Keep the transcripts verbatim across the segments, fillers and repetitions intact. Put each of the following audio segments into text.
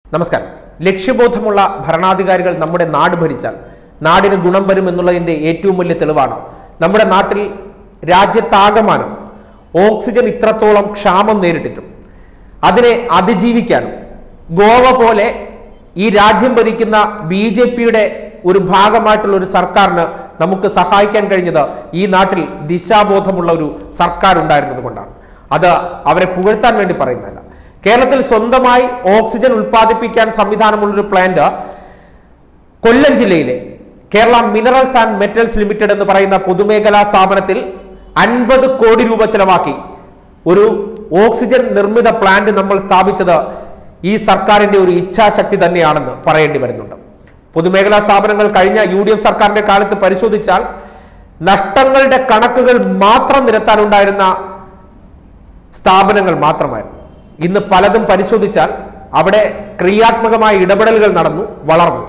നമസ്കാരം. ലക്ഷ്യബോധമുള്ള ഭരണാധികാരികൾ നമ്മുടെ നാട് ഭരിച്ചാൽ നാടിന് ഗുണം വരും എന്നുള്ളതിന്റെ ഏറ്റവും വലിയ തെളിവാണ് നമ്മുടെ നാട്ടിൽ രാജ്യത്താകമാനം ഓക്സിജൻ ഇത്രത്തോളം ക്ഷാമം നേരിട്ടിട്ടും അതിനെ അതിജീവിക്കാനും ഗോവ പോലെ ഈ രാജ്യം ഭരിക്കുന്ന ബി ജെ പിയുടെ ഒരു ഭാഗമായിട്ടുള്ള ഒരു സർക്കാരിന് നമുക്ക് സഹായിക്കാൻ കഴിഞ്ഞത് ഈ നാട്ടിൽ ദിശാബോധമുള്ള ഒരു സർക്കാർ ഉണ്ടായിരുന്നത് കൊണ്ടാണ്. അത് അവരെ പുകഴ്ത്താൻ വേണ്ടി പറയുന്നതല്ല. കേരളത്തിൽ സ്വന്തമായി ഓക്സിജൻ ഉൽപ്പാദിപ്പിക്കാൻ സംവിധാനമുള്ളൊരു പ്ലാന്റ് കൊല്ലം ജില്ലയിലെ Kerala minerals and metals limited എന്ന് പറയുന്ന പൊതുമേഖലാ സ്ഥാപനത്തിൽ അൻപത് കോടി രൂപ ചെലവാക്കി ഒരു ഓക്സിജൻ നിർമ്മിത പ്ലാന്റ് നമ്മൾ സ്ഥാപിച്ചത് ഈ സർക്കാരിന്റെ ഒരു ഇച്ഛാശക്തി തന്നെയാണെന്ന് പറയേണ്ടി വരുന്നുണ്ട്. പൊതുമേഖലാ സ്ഥാപനങ്ങൾ കഴിഞ്ഞ യു ഡി എഫ് സർക്കാരിന്റെ കാലത്ത് പരിശോധിച്ചാൽ നഷ്ടങ്ങളുടെ കണക്കുകൾ മാത്രം നിരത്താനുണ്ടായിരുന്ന സ്ഥാപനങ്ങൾ മാത്രമായിരുന്നു. ഇന്ന് പലതും പരിശോധിച്ചാൽ അവിടെ ക്രിയാത്മകമായ ഇടപെടലുകൾ നടന്നു, വളർന്നു.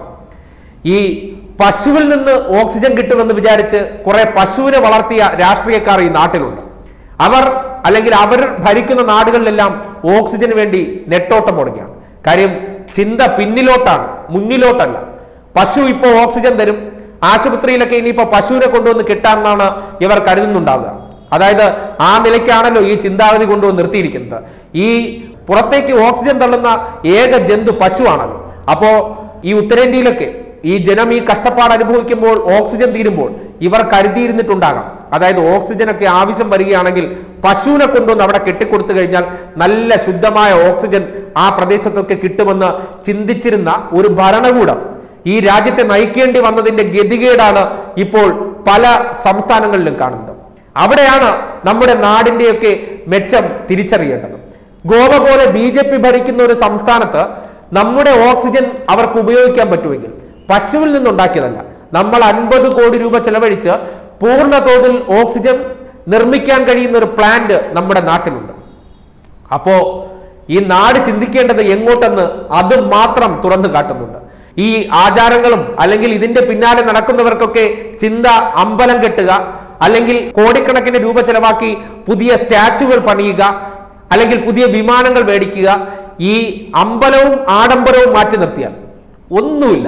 ഈ പശുവിൽ നിന്ന് ഓക്സിജൻ കിട്ടുമെന്ന് വിചാരിച്ച് കുറെ പശുവിനെ വളർത്തിയ രാഷ്ട്രീയക്കാർ ഈ നാട്ടിലുണ്ട്. അവർ അല്ലെങ്കിൽ അവർ ഭരിക്കുന്ന നാടുകളിലെല്ലാം ഓക്സിജന് വേണ്ടി നെട്ടോട്ടം ഓടുകയാണ്. കാര്യം ചിന്ത പിന്നിലോട്ടാണ്, മുന്നിലോട്ടല്ല. പശു ഇപ്പോൾ ഓക്സിജൻ തരും, ആശുപത്രിയിലൊക്കെ ഇനിയിപ്പോ പശുവിനെ കൊണ്ടുവന്ന് കിട്ടാമെന്നാണ് ഇവർ കരുതുന്നുണ്ടാവുക. അതായത് ആ നിലയ്ക്കാണല്ലോ ഈ ചിന്താഗതി കൊണ്ടുവന്ന് നിർത്തിയിരിക്കുന്നത്. ഈ പുറത്തേക്ക് ഓക്സിജൻ തള്ളുന്ന ഏക ജന്തു പശുവാണല്ലോ. അപ്പോ ഈ ഉത്തരേന്ത്യയിലൊക്കെ ഈ ജനം ഈ കഷ്ടപ്പാട് അനുഭവിക്കുമ്പോൾ ഓക്സിജൻ തീരുമ്പോൾ ഇവർ കരുതിയിരുന്നിട്ടുണ്ടാകാം. അതായത് ഓക്സിജനൊക്കെ ആവശ്യം വരികയാണെങ്കിൽ പശുവിനെ കൊണ്ടുവന്ന് അവിടെ കെട്ടിക്കൊടുത്തു കഴിഞ്ഞാൽ നല്ല ശുദ്ധമായ ഓക്സിജൻ ആ പ്രദേശത്തൊക്കെ കിട്ടുമെന്ന് ചിന്തിച്ചിരുന്ന ഒരു ഭരണകൂടം ഈ രാജ്യത്തെ നയിക്കേണ്ടി വന്നതിന്റെ ഗതികേടാണ് ഇപ്പോൾ പല സംസ്ഥാനങ്ങളിലും കാണുന്നത്. അവിടെയാണ് നമ്മുടെ നാടിന്റെയൊക്കെ മെച്ചം തിരിച്ചറിയേണ്ടത്. ഗോവ പോലെ ബി ജെ പി ഭരിക്കുന്ന ഒരു സംസ്ഥാനത്ത് നമ്മുടെ ഓക്സിജൻ അവർക്ക് ഉപയോഗിക്കാൻ പറ്റുമെങ്കിൽ പശുവിൽ നിന്നുണ്ടാക്കിയതല്ല, നമ്മൾ അൻപത് കോടി രൂപ ചെലവഴിച്ച് പൂർണ്ണ തോതിൽ ഓക്സിജൻ നിർമ്മിക്കാൻ കഴിയുന്ന ഒരു പ്ലാന്റ് നമ്മുടെ നാട്ടിലുണ്ട്. അപ്പോ ഈ നാട് ചിന്തിക്കേണ്ടത് എങ്ങോട്ടെന്ന് അത് മാത്രം തുറന്നു കാട്ടുന്നുണ്ട്. ഈ ആചാരങ്ങളും അല്ലെങ്കിൽ ഇതിന്റെ പിന്നാലെ നടക്കുന്നവർക്കൊക്കെ ചിന്ത അമ്പലം കെട്ടുക, അല്ലെങ്കിൽ കോടിക്കണക്കിന് രൂപ ചെലവാക്കി പുതിയ സ്റ്റാച്ചുകൾ പണിയുക, അല്ലെങ്കിൽ പുതിയ വിമാനങ്ങൾ മേടിക്കുക. ഈ അമ്പലവും ആഡംബരവും മാറ്റി നിർത്തിയാൽ ഒന്നുമില്ല.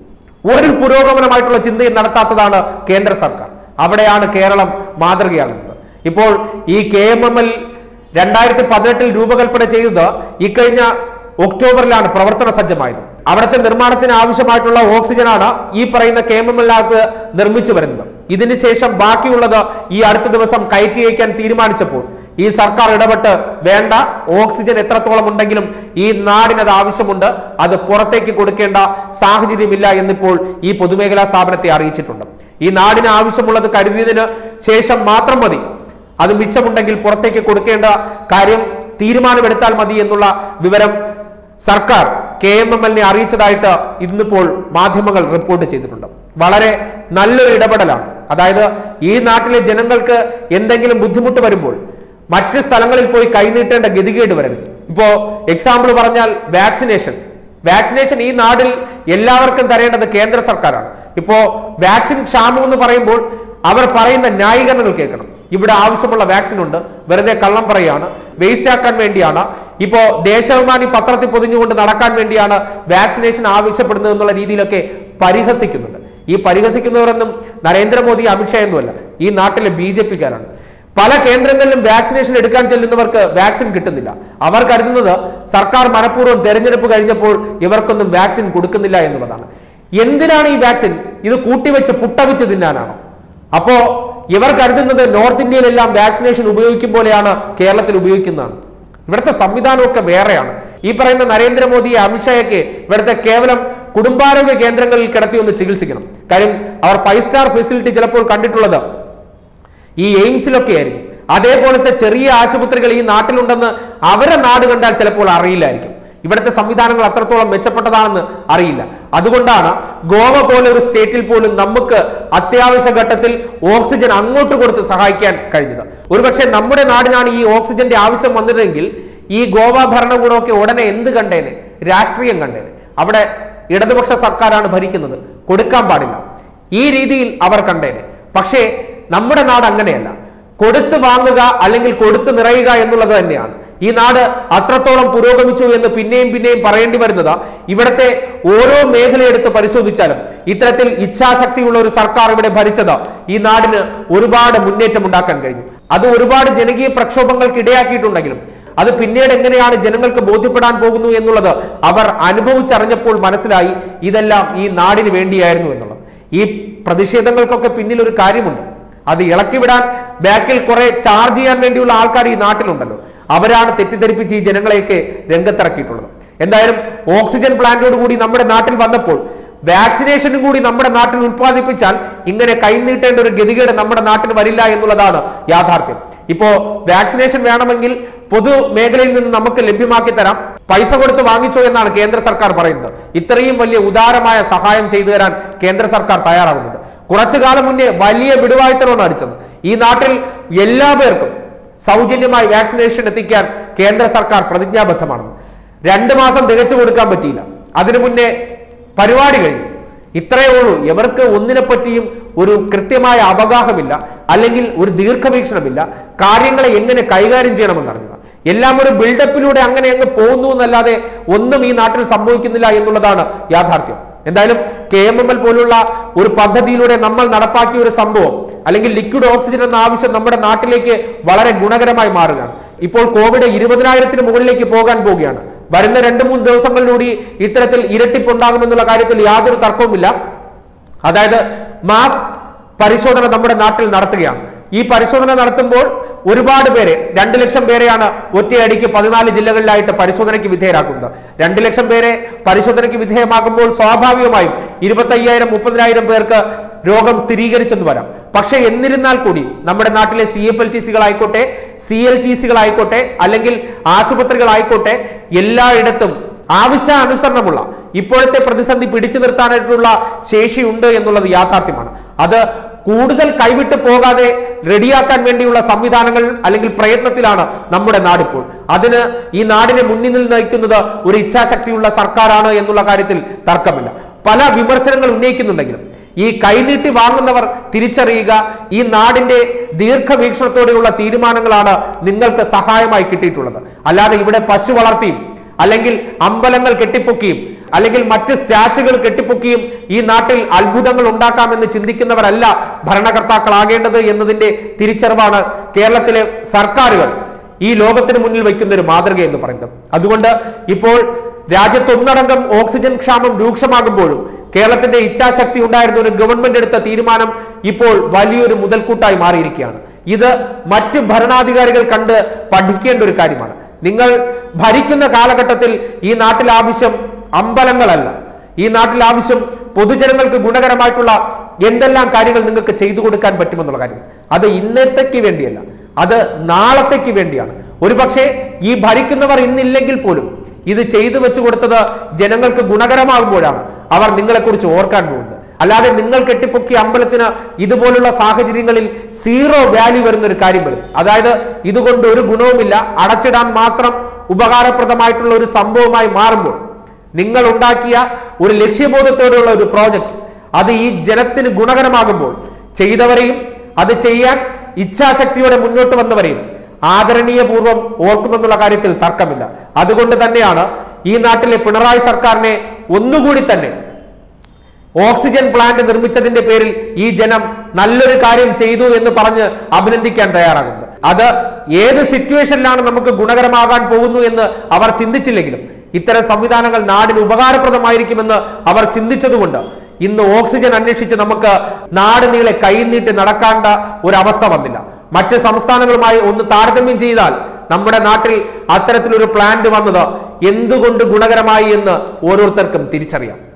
ഒരു പുരോഗമനമായിട്ടുള്ള ചിന്തയും നടത്താത്തതാണ് കേന്ദ്ര സർക്കാർ. അവിടെയാണ് കേരളം മാതൃകയാകുന്നത്. ഇപ്പോൾ ഈ കെ എം എം എൽ രണ്ടായിരത്തി പതിനെട്ടിൽ രൂപകൽപ്പന ചെയ്തത് ഇക്കഴിഞ്ഞ ഒക്ടോബറിലാണ് പ്രവർത്തന സജ്ജമായത്. അവിടുത്തെ നിർമ്മാണത്തിന് ആവശ്യമായിട്ടുള്ള ഓക്സിജനാണ് ഈ പറയുന്ന കെ എം എം എല്ലിനകത്ത് നിർമ്മിച്ചു വരുന്നത്. ഇതിന് ശേഷം ബാക്കിയുള്ളത് ഈ അടുത്ത ദിവസം കയറ്റി അയക്കാൻ തീരുമാനിച്ചപ്പോൾ ഈ സർക്കാർ ഇടപെട്ട് വേണ്ട, ഓക്സിജൻ എത്രത്തോളം ഉണ്ടെങ്കിലും ഈ നാടിനത് ആവശ്യമുണ്ട്, അത് പുറത്തേക്ക് കൊടുക്കേണ്ട സാഹചര്യമില്ല എന്നിപ്പോൾ ഈ പൊതുമേഖലാ സ്ഥാപനത്തെ അറിയിച്ചിട്ടുണ്ട്. ഈ നാടിന് ആവശ്യമുള്ളത് കരുതിയതിന് ശേഷം മാത്രം മതി, അത് മിച്ചമുണ്ടെങ്കിൽ പുറത്തേക്ക് കൊടുക്കേണ്ട കാര്യം തീരുമാനമെടുത്താൽ മതി എന്നുള്ള വിവരം സർക്കാർ കെ എം എം എല്ലിനെ അറിയിച്ചതായിട്ട് ഇന്നിപ്പോൾ മാധ്യമങ്ങൾ റിപ്പോർട്ട് ചെയ്തിട്ടുണ്ട്. വളരെ നല്ലൊരു ഇടപെടലാണ്. അതായത് ഈ നാട്ടിലെ ജനങ്ങൾക്ക് എന്തെങ്കിലും ബുദ്ധിമുട്ട് വരുമ്പോൾ മറ്റ് സ്ഥലങ്ങളിൽ പോയി കൈനീട്ടേണ്ട ഗതികേട് വരരുത്. ഇപ്പോ എക്സാമ്പിൾ പറഞ്ഞാൽ വാക്സിനേഷൻ വാക്സിനേഷൻ ഈ നാടിൽ എല്ലാവർക്കും തരേണ്ടത് കേന്ദ്ര സർക്കാരാണ്. ഇപ്പോ വാക്സിൻ ക്ഷാമം എന്ന് പറയുമ്പോൾ അവർ പറയുന്ന ന്യായീകരണങ്ങൾ കേൾക്കണം. ഇവിടെ ആവശ്യമുള്ള വാക്സിൻ ഉണ്ട്, വെറുതെ കള്ളം പറയാണ്, വേസ്റ്റ് ആക്കാൻ വേണ്ടിയാണ്, ഇപ്പോ ദേശാഭിമാനി പത്രത്തിൽ പൊതിഞ്ഞുകൊണ്ട് നടക്കാൻ വേണ്ടിയാണ് വാക്സിനേഷൻ ആവശ്യപ്പെടുന്നത് എന്നുള്ള രീതിയിലൊക്കെ പരിഹസിക്കുന്നുണ്ട്. ഈ പരിഹസിക്കുന്നവരൊന്നും നരേന്ദ്രമോദി അമിത്ഷാ ഒന്നുമല്ല, ഈ നാട്ടിലെ ബി ജെ പിക്കാരാണ്. പല കേന്ദ്രങ്ങളിലും വാക്സിനേഷൻ എടുക്കാൻ ചെല്ലുന്നവർക്ക് വാക്സിൻ കിട്ടുന്നില്ല. അവർ കരുതുന്നത് സർക്കാർ മനഃപൂർവ്വം തെരഞ്ഞെടുപ്പ് കഴിഞ്ഞപ്പോൾ ഇവർക്കൊന്നും വാക്സിൻ കൊടുക്കുന്നില്ല എന്നുള്ളതാണ്. എന്തിനാണ് ഈ വാക്സിൻ? ഇത് കൂട്ടിവെച്ച് പുട്ടവിച്ച് തിന്നാനാണോ? അപ്പോ ഇവർ കരുതുന്നത് നോർത്ത് ഇന്ത്യയിലെല്ലാം വാക്സിനേഷൻ ഉപയോഗിക്കും പോലെയാണ് കേരളത്തിൽ ഉപയോഗിക്കുന്നതാണ്. ഇവിടുത്തെ സംവിധാനമൊക്കെ വേറെയാണ്. ഈ പറയുന്ന നരേന്ദ്രമോദിയെ അമിത്ഷായൊക്കെ ഇവിടുത്തെ കേവലം കുടുംബാരോഗ്യ കേന്ദ്രങ്ങളിൽ കിടത്തി ഒന്ന് ചികിത്സിക്കണം. കാര്യം അവർ ഫൈവ് സ്റ്റാർ ഫെസിലിറ്റി ചിലപ്പോൾ കണ്ടിട്ടുള്ളത് ഈ എയിംസിലൊക്കെ ആയിരിക്കും. അതേപോലത്തെ ചെറിയ ആശുപത്രികൾ ഈ നാട്ടിലുണ്ടെന്ന് അവരെ നാട് കണ്ടാൽ ചിലപ്പോൾ അറിയില്ലായിരിക്കും. ഇവിടുത്തെ സംവിധാനങ്ങൾ അത്രത്തോളം മെച്ചപ്പെട്ടതാണെന്ന് അറിയില്ല. അതുകൊണ്ടാണ് ഗോവ പോലെ ഒരു സ്റ്റേറ്റിൽ പോലും നമുക്ക് അത്യാവശ്യ ഘട്ടത്തിൽ ഓക്സിജൻ അങ്ങോട്ട് കൊടുത്ത് സഹായിക്കാൻ കഴിഞ്ഞത്. ഒരുപക്ഷെ നമ്മുടെ നാടിനാണ് ഈ ഓക്സിജന്റെ ആവശ്യം വന്നിരുന്നെങ്കിൽ ഈ ഗോവ ഭരണകൂടമൊക്കെ ഉടനെ എന്ത് കണ്ടേനെ? രാഷ്ട്രീയം കണ്ടേനെ. അവിടെ ഇടതുപക്ഷ സർക്കാരാണ് ഭരിക്കുന്നത്, കൊടുക്കാൻ പാടില്ല, ഈ രീതിയിൽ അവർ കണ്ടേനെ. പക്ഷേ നമ്മുടെ നാട് അങ്ങനെയല്ല. കൊടുത്ത് വാങ്ങുക അല്ലെങ്കിൽ കൊടുത്ത് നിറയുക എന്നുള്ളത് തന്നെയാണ്. ഈ നാട് അത്രത്തോളം പുരോഗമിച്ചു എന്ന് പിന്നെയും പിന്നെയും പറയേണ്ടി വരുന്നത് ഇവിടുത്തെ ഓരോ മേഖലയെടുത്ത് പരിശോധിച്ചാലും ഇത്തരത്തിൽ ഇച്ഛാശക്തിയുള്ള ഒരു സർക്കാർ ഇവിടെ ഭരിച്ചത് ഈ നാടിന് ഒരുപാട് മുന്നേറ്റം ഉണ്ടാക്കാൻ കഴിഞ്ഞു. അത് ഒരുപാട് ജനകീയ പ്രക്ഷോഭങ്ങൾക്ക് ഇടയാക്കിയിട്ടുണ്ടെങ്കിലും അത് പിന്നീട് എങ്ങനെയാണ് ജനങ്ങൾക്ക് ബോധ്യപ്പെടാൻ പോകുന്നു എന്നുള്ളത് അവർ അനുഭവിച്ചറിഞ്ഞപ്പോൾ മനസ്സിലായി ഇതെല്ലാം ഈ നാടിന് വേണ്ടിയായിരുന്നു എന്നുള്ളത്. ഈ പ്രതിഷേധങ്ങൾക്കൊക്കെ പിന്നിൽ ഒരു കാര്യമുണ്ട്. അത് ഇളക്കിവിടാൻ ബാക്കിൽ കുറെ ചാർജ് ചെയ്യാൻ വേണ്ടിയുള്ള ആൾക്കാർ ഈ നാട്ടിലുണ്ടല്ലോ, അവരാണ് തെറ്റിദ്ധരിപ്പിച്ച് ഈ ജനങ്ങളെയൊക്കെ രംഗത്തിറക്കിയിട്ടുള്ളത്. എന്തായാലും ഓക്സിജൻ പ്ലാന്റോട് കൂടി നമ്മുടെ നാട്ടിൽ വന്നപ്പോൾ വാക്സിനേഷനും കൂടി നമ്മുടെ നാട്ടിൽ ഉത്പാദിപ്പിച്ചാൽ ഇങ്ങനെ കൈനീട്ടേണ്ട ഒരു ഗതികേട് നമ്മുടെ നാട്ടിൽ വരില്ല എന്നുള്ളതാണ് യാഥാർത്ഥ്യം. ഇപ്പോ വാക്സിനേഷൻ വേണമെങ്കിൽ പൊതുമേഖലയിൽ നിന്ന് നമുക്ക് ലഭ്യമാക്കി തരാം, പൈസ കൊടുത്ത് വാങ്ങിച്ചോ എന്നാണ് കേന്ദ്ര സർക്കാർ പറയുന്നത്. ഇത്രയും വലിയ ഉദാരമായ സഹായം ചെയ്തു തരാൻ കേന്ദ്ര സർക്കാർ തയ്യാറാകുന്നുണ്ട്. കുറച്ചു കാലം മുന്നേ വലിയ വിടുവായ്ത്തരമാണ് അടിച്ചത്. ഈ നാട്ടിൽ എല്ലാ പേർക്കും സൗജന്യമായി വാക്സിനേഷൻ എത്തിക്കാൻ കേന്ദ്ര സർക്കാർ പ്രതിജ്ഞാബദ്ധമാണെന്ന്. രണ്ടു മാസം തികച്ചു കൊടുക്കാൻ പറ്റിയില്ല, അതിനു മുന്നേ പരിപാടി കഴിഞ്ഞു. ഇത്രയേ ഉള്ളൂ. ഇവർക്ക് ഒന്നിനെ പറ്റിയും ഒരു കൃത്യമായ അവഗാഹമില്ല, അല്ലെങ്കിൽ ഒരു ദീർഘവീക്ഷണമില്ല. കാര്യങ്ങളെ എങ്ങനെ കൈകാര്യം ചെയ്യണമെന്നറിഞ്ഞില്ല. എല്ലാം ഒരു ബിൽഡപ്പിലൂടെ അങ്ങനെ അങ്ങ് പോകുന്നു എന്നല്ലാതെ ഒന്നും ഈ നാട്ടിൽ സംഭവിക്കുന്നില്ല എന്നുള്ളതാണ് യാഥാർത്ഥ്യം. എന്തായാലും കെ എം എം എൽ പോലുള്ള ഒരു പദ്ധതിയിലൂടെ നമ്മൾ നടപ്പാക്കിയ ഒരു സംഭവം, അല്ലെങ്കിൽ ലിക്വിഡ് ഓക്സിജൻ എന്ന ആവശ്യം നമ്മുടെ നാട്ടിലേക്ക് വളരെ ഗുണകരമായി മാറുകയാണ്. ഇപ്പോൾ കോവിഡ് ഇരുപതിനായിരത്തിന് മുകളിലേക്ക് പോകാൻ പോവുകയാണ്. വരുന്ന രണ്ട് മൂന്ന് ദിവസങ്ങളിലൂടെ ഇത്തരത്തിൽ ഇരട്ടിപ്പുണ്ടാകുമെന്നുള്ള കാര്യത്തിൽ യാതൊരു തർക്കവുമില്ല. അതായത് മാസ് പരിശോധന നമ്മുടെ നാട്ടിൽ നടത്തുകയാണ്. ഈ പരിശോധന നടത്തുമ്പോൾ ഒരുപാട് പേരെ, രണ്ടു ലക്ഷം പേരെയാണ് ഒറ്റയടിക്ക് പതിനാല് ജില്ലകളിലായിട്ട് പരിശോധനയ്ക്ക് വിധേയരാക്കുന്നത്. രണ്ടു ലക്ഷം പേരെ പരിശോധനയ്ക്ക് വിധേയമാക്കുമ്പോൾ സ്വാഭാവികമായും ഇരുപത്തി അയ്യായിരം മുപ്പതിനായിരം പേർക്ക് രോഗം സ്ഥിരീകരിച്ചെന്ന് വരാം. പക്ഷെ എന്നിരുന്നാൽ കൂടി നമ്മുടെ നാട്ടിലെ സി എഫ് എൽ ടി സികളായിക്കോട്ടെ, സി എൽ ടി സികളായിക്കോട്ടെ, അല്ലെങ്കിൽ ആശുപത്രികളായിക്കോട്ടെ, എല്ലായിടത്തും ആവശ്യാനുസരണമുള്ള ഇപ്പോഴത്തെ പ്രതിസന്ധി പിടിച്ചു നിർത്താനായിട്ടുള്ള ശേഷിയുണ്ട് എന്നുള്ളത് യാഥാർത്ഥ്യമാണ്. അത് കൂടുതൽ കൈവിട്ട് പോകാതെ റെഡിയാക്കാൻ വേണ്ടിയുള്ള സംവിധാനങ്ങൾ അല്ലെങ്കിൽ പ്രയത്നത്തിലാണ് നമ്മുടെ നാടിപ്പോൾ. അതിന് ഈ നാടിനെ മുന്നിൽ നയിക്കുന്നത് ഒരു ഇച്ഛാശക്തിയുള്ള സർക്കാരാണ് എന്നുള്ള കാര്യത്തിൽ തർക്കമില്ല. പല വിമർശനങ്ങൾ ഉന്നയിക്കുന്നുണ്ടെങ്കിലും ഈ കൈനീട്ടി വാങ്ങുന്നവർ തിരിച്ചറിയുക, ഈ നാടിന്റെ ദീർഘവീക്ഷണത്തോടെയുള്ള തീരുമാനങ്ങളാണ് നിങ്ങൾക്ക് സഹായമായി കിട്ടിയിട്ടുള്ളത്. അല്ലാതെ ഇവിടെ പശു വളർത്തിയും അല്ലെങ്കിൽ അമ്പലങ്ങൾ കെട്ടിപ്പൊക്കിയും അല്ലെങ്കിൽ മറ്റ് സ്റ്റാച്ചുകൾ കെട്ടിപ്പൊക്കിയും ഈ നാട്ടിൽ അത്ഭുതങ്ങൾ ഉണ്ടാക്കാമെന്ന് ചിന്തിക്കുന്നവരല്ല ഭരണകർത്താക്കളാകേണ്ടത് എന്നതിന്റെ തിരിച്ചറിവാണ് കേരളത്തിലെ സർക്കാരുകൾ ഈ ലോകത്തിന് മുന്നിൽ വയ്ക്കുന്ന ഒരു മാതൃക എന്ന് പറയുന്നത്. അതുകൊണ്ട് ഇപ്പോൾ രാജ്യത്തൊന്നടങ്കം ഓക്സിജൻ ക്ഷാമം രൂക്ഷമാകുമ്പോഴും കേരളത്തിന്റെ ഇച്ഛാശക്തി ഉണ്ടായിരുന്ന ഒരു ഗവൺമെന്റ് എടുത്ത തീരുമാനം ഇപ്പോൾ വലിയൊരു മുതൽക്കൂട്ടായി മാറിയിരിക്കുകയാണ്. ഇത് മറ്റ് ഭരണാധികാരികൾ കണ്ട് പഠിക്കേണ്ട ഒരു കാര്യമാണ്. നിങ്ങൾ ഭരിക്കുന്ന കാലഘട്ടത്തിൽ ഈ നാട്ടിൽ ആവശ്യം അമ്പലങ്ങളല്ല, ഈ നാട്ടിൽ ആവശ്യം പൊതുജനങ്ങൾക്ക് ഗുണകരമായിട്ടുള്ള എന്തെല്ലാം കാര്യങ്ങൾ നിങ്ങൾക്ക് ചെയ്തു കൊടുക്കാൻ പറ്റുമെന്നുള്ള കാര്യം. അത് ഇന്നത്തേക്ക് വേണ്ടിയല്ല, അത് നാളത്തേക്ക് വേണ്ടിയാണ്. ഒരുപക്ഷെ ഈ ഭരിക്കുന്നവർ ഇന്നില്ലെങ്കിൽ പോലും ഇത് ചെയ്തു വെച്ചു കൊടുത്തത് ജനങ്ങൾക്ക് ഗുണകരമാകുമ്പോഴാണ് അവർ നിങ്ങളെക്കുറിച്ച് ഓർക്കാൻ പോകുന്നത്. അല്ലാതെ നിങ്ങൾ കെട്ടിപ്പൊക്കിയ അമ്പലത്തിന് ഇതുപോലുള്ള സാഹചര്യങ്ങളിൽ സീറോ വാല്യൂ വരുന്ന ഒരു കാര്യം വരും. അതായത് ഇതുകൊണ്ട് ഒരു ഗുണവുമില്ല, അടച്ചിടാൻ മാത്രം ഉപകാരപ്രദമായിട്ടുള്ള ഒരു സംഭവമായി മാറുമ്പോൾ നിങ്ങൾ ഉണ്ടാക്കിയ ഒരു ലക്ഷ്യബോധത്തോടെയുള്ള ഒരു പ്രോജക്റ്റ് അത് ഈ ജനത്തിന് ഗുണകരമാകുമ്പോൾ ചെയ്തവരെയും അത് ചെയ്യാൻ ഇച്ഛാശക്തിയോടെ മുന്നോട്ട് വന്നവരെയും ആദരണീയപൂർവ്വം ഓർക്കുമെന്നുള്ള കാര്യത്തിൽ തർക്കമില്ല. അതുകൊണ്ട് തന്നെയാണ് ഈ നാട്ടിലെ പിണറായി സർക്കാരിനെ ഒന്നുകൂടി തന്നെ ഓക്സിജൻ പ്ലാന്റ് നിർമ്മിച്ചതിന്റെ പേരിൽ ഈ ജനം നല്ലൊരു കാര്യം ചെയ്തു എന്ന് പറഞ്ഞ് അഭിനന്ദിക്കാൻ തയ്യാറാകുന്നത്. അത് ഏത് സിറ്റുവേഷനിലാണ് നമുക്ക് ഗുണകരമാകാൻ പോകുന്നു എന്ന് അവർ ചിന്തിച്ചില്ലെങ്കിലും ഇത്തരം സംവിധാനങ്ങൾ നാടിന് ഉപകാരപ്രദമായിരിക്കുമെന്ന് അവർ ചിന്തിച്ചതുകൊണ്ട് ഇന്ന് ഓക്സിജൻ അന്വേഷിച്ച് നമുക്ക് നാട് നീളെ കൈനീട്ടി നടക്കേണ്ട ഒരു അവസ്ഥ വന്നില്ല. മറ്റ് സംസ്ഥാനങ്ങളുമായി ഒന്ന് താരതമ്യം ചെയ്താൽ നമ്മുടെ നാട്ടിൽ അത്തരത്തിലൊരു പ്ലാന്റ് വന്നത് എന്തുകൊണ്ട് ഗുണകരമായി എന്ന് ഓരോരുത്തർക്കും തിരിച്ചറിയാം.